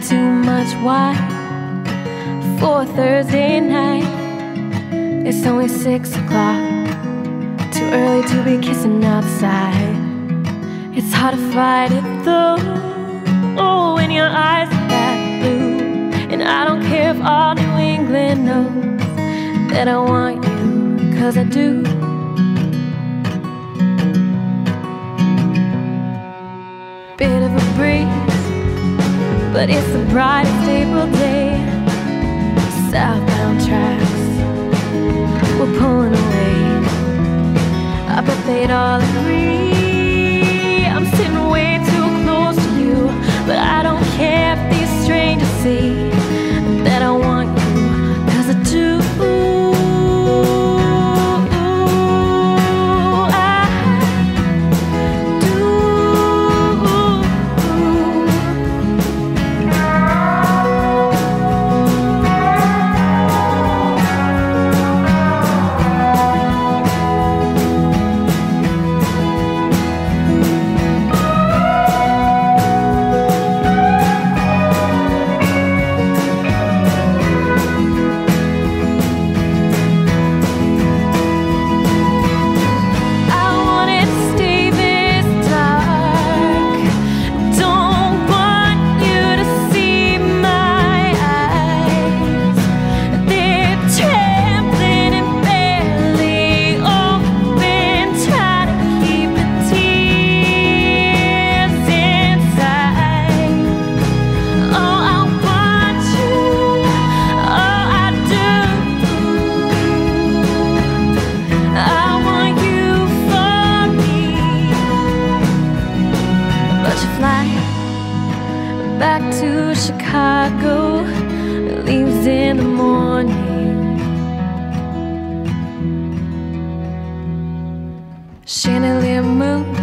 too much wine for a Thursday night. It's only 6 o'clock, too early to be kissing outside. It's hard to fight it though, oh, when your eyes are that blue. And I don't care if all New England knows that I want you, 'cause I do. Bit of a breeze, but it's the brightest April day. Southbound tracks were pulling away. I bet they'd all agree I'm sitting way too close to you. But I don't care if these strangers see that I want you, 'cause I do. Back to Chicago, leaves in the morning. Chandelier moon